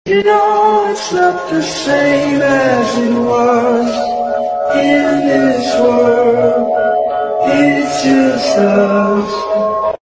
You know it's not the same as it was in this world. It's just us.